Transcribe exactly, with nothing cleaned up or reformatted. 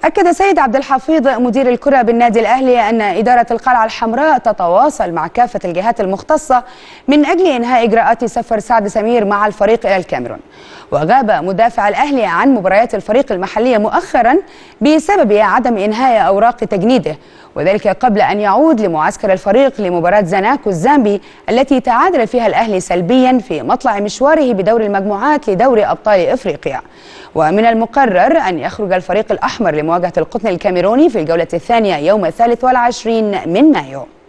أكد سيد عبد الحفيظ مدير الكرة بالنادي الأهلي أن إدارة القلعة الحمراء تتواصل مع كافة الجهات المختصة من أجل إنهاء إجراءات سفر سعد سمير مع الفريق إلى الكاميرون. وغاب مدافع الأهلي عن مباريات الفريق المحلية مؤخرا بسبب عدم إنهاء أوراق تجنيده، وذلك قبل أن يعود لمعسكر الفريق لمباراة زناكو الزامبي التي تعادل فيها الأهلي سلبيا في مطلع مشواره بدور المجموعات لدوري أبطال إفريقيا. ومن المقرر أن يخرج الفريق الأحمر لمواجهة القطن الكاميروني في الجولة الثانية يوم الثالث والعشرين من مايو.